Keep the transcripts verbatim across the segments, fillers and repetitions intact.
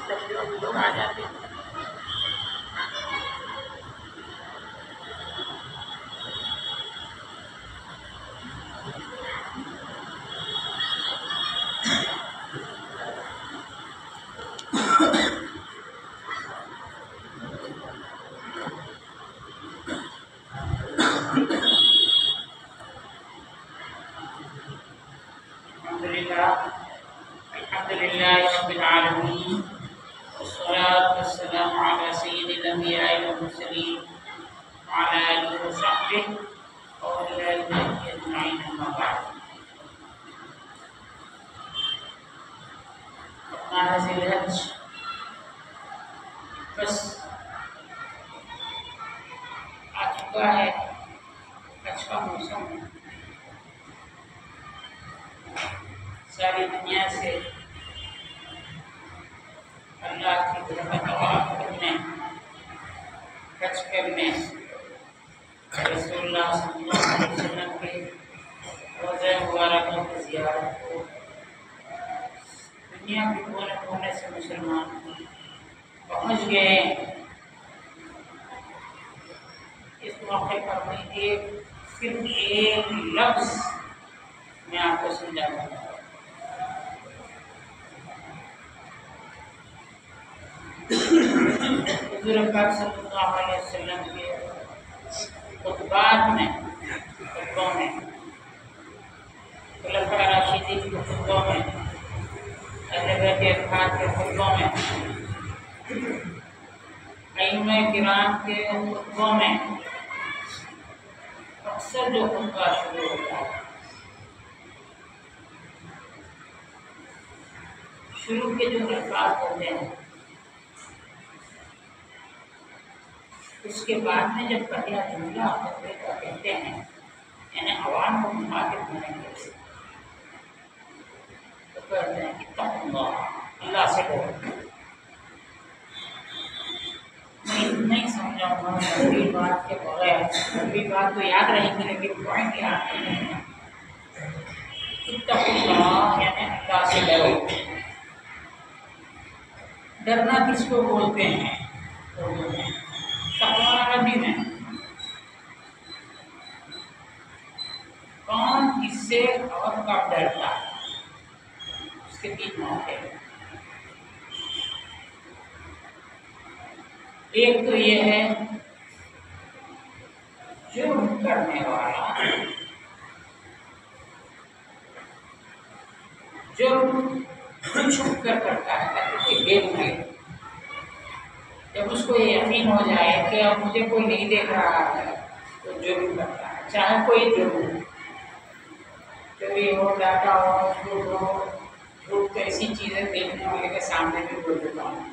तब जो हम लोग आ जाते हैं। अल्हम्दुलिल्लाह रब्बिल आलमीन वस्सलातु वस्सलामु अला सय्यिदिल अंबिया'i वल मुरसलीन व अला आलिहि व सहबिहि व औलिया'iल्लाहि अजमईन, अम्मा बाद। अपना ज़िलहज बस आ चुका है। अच्छा मौसम, सारी दुनिया से अल्लाह की घर का तवाफ करने, हज करने, रसूलुल्लाह सल्लल्लाहु अलैहि वसल्लम के रोज़े मुबारकों की ज़ियारत को दुनिया के कोने कोने से मुसलमान पहुँच गए। इस मौके पर मैं एक सिर्फ एक लफ्ज़ मैं आपको समझाऊंगा। हुज़ूर पाक सल्लल्लाहु अलैहि वसल्लम के खुतबात में, खुतबों में, खुलफाए राशिदीन के खुतबों में, अहले बैत अत्हार के खुतबों में, अइम्मा किराम के खुतबों में अक्सर जो खुतबा शुरू होता है, शुरू के जो अल्फाज होते हैं, उसके बाद में जब पहला जुमला खुतबे का कहते हैं, यानी अवाम को मुखातिब होने के लिए, तो कहते हैं कि तक़वा, अल्लाह से डरो। मैं इतना ही समझाऊंगा पूरी बात के बगैर। पूरी बात तो याद रहेगी लेकिन पॉइंट याद नहीं है। तक़वा यानी अल्लाह से डरो। डरना किसको बोलते हैं उर्दू में? तक़वा अरबी में कौन किससे और कब डरता है, उसके तीन मौके हैं। एक तो ये है जुर्म करने वाला, जुर्म छुप कर करता है, देख में जब उसको ये यकीन हो जाए कि अब मुझे कोई नहीं देख रहा है तो जुर्म करता है, चाहे कोई जुर्म, चोरी हो, डाका हो, झूठ हो। झूठ तो ऐसी चीजें देखने वाले के सामने भी बोल देता हूँ,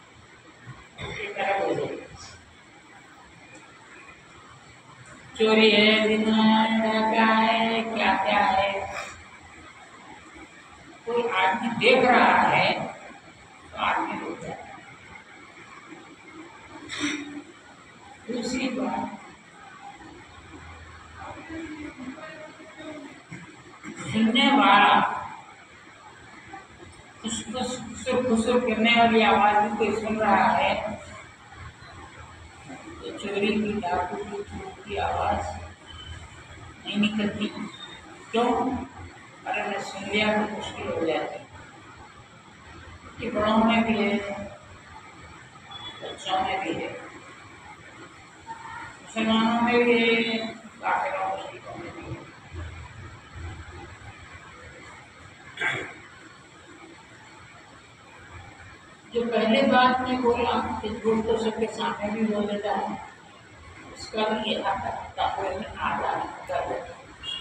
चोरी है, डाका है, क्या क्या है। कोई आदमी देख रहा है तो आदमी रुक जाता है। दूसरी बात, सुनने वाला उसको खुसुर खुसुर करने वाली आवाज भी कोई सुन रहा है तो चोरी की, डाकू की, चोर की आवाज नहीं निकलती। क्यों? अरे मैं सुन लिया तो मुश्किल हो जाती। कि बड़ों में भी है, बच्चों में भी है, मुसलमानों में भी है, काफिरों मुश्किलों में भी है। जो पहले बात में बोला कि झूठ तो सबके सामने भी बोल देता है, उसका भी ये ताक़वा में आधा कर देता है।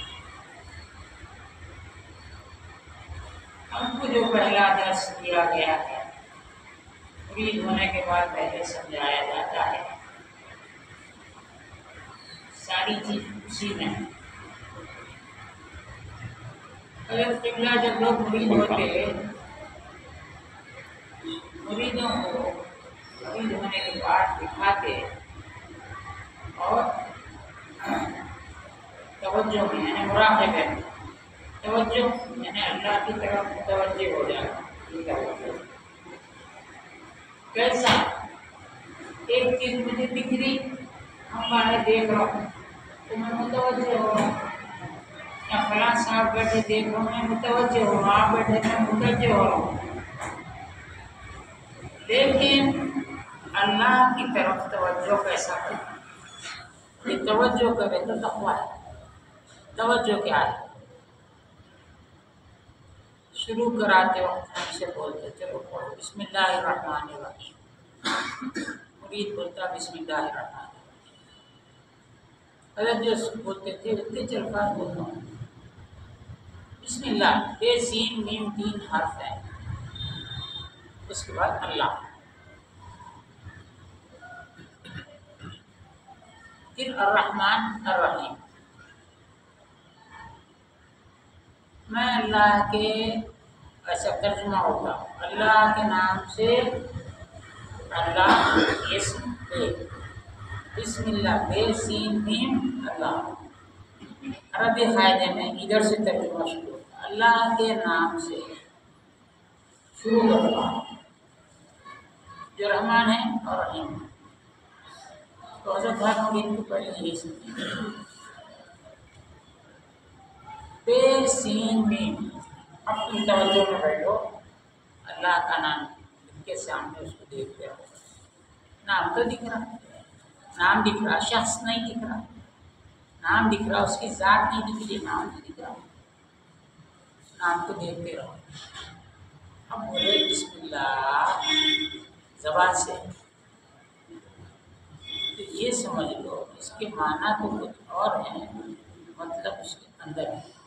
हमको जो पहला दर्स दिया गया है, मुरीद होने के बाद पहले समझाया जाता है, सारी चीज उसी में है। अगर किबला जब लोग मुरीद होते, मुरीदों को मुरीद होने के बाद दिखाते और तवज्जो में यानी मुराक़बे में, तवज्जो यानी अल्लाह की तरफ मुतवज्जे हो जाना। कैसा? एक चीज मुझे दिख रही, हम बाहर देख रहा हूँ तो मैं मुतवज्जो हो रहा हूँ, या फलां साहब बैठे देख रहा हूँ मैं मुतवज्जो हो रहा हूँ, आप बैठे मैं मुतवज्जो हो रहा हूँ। लेकिन अल्लाह की तरफ तवज्जो कैसा करें? ये तवज्जो करे तो तक़वा है। तवज्जो क्या है? शुरू कराते वक्त हमसे बोलते चलो पढ़ो बिस्मिल्लाहिर्रहमानिर्रहीम, मुरीद बोलता बिस्मिल्लाहिर्रहमानिर्रहीम। हज़रत जो बोलते थे इतने अल्फाज बोलता हूँ, बिस्मिल्लाह बे सीन मीम तीन हर्फ है, उसके बाद अल्लाह, फिर अर्रहमान अर्रहीम। मैं अल्लाह के, ऐसा तर्जुमा होगा, अल्लाह के नाम से, अल्लाह इस्म बे, बिस्मिल्लाह बे सीन मीम अल्लाह। अरबी कायदे में इधर से तर्जुमा शुरू होता, अल्लाह के नाम से शुरू होगा, जो रहमान है और रहीम। तो हज़रत भाई इनको पहले यही समझे, बे सीन मीम। अब तुम तवज्जो में बैठो, अल्लाह का नाम के सामने उसको देखते रहो। नाम तो दिख रहा, नाम दिख रहा, शख्स नहीं दिख रहा, नाम दिख रहा, उसकी जात नहीं दिख रही, नाम नहीं दिख रहा, नाम को देखते रहो। अब बोले बिस्मिल्लाह ज़बान से, तो ये समझ लो इसके माना तो कुछ और है, मतलब उसके अंदर है।